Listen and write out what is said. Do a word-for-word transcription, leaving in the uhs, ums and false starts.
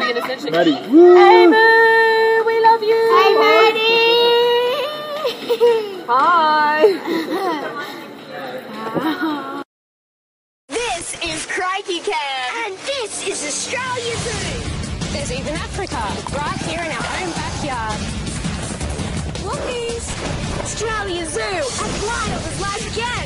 in essentially. Maddie. Hey, Moo, we love you. Hey, Maddie. Hi. This is Crikey Camp. And this is Australia Zoo. There's even Africa, right here in our own backyard. Lookies. Australia Zoo, as wild as life gets.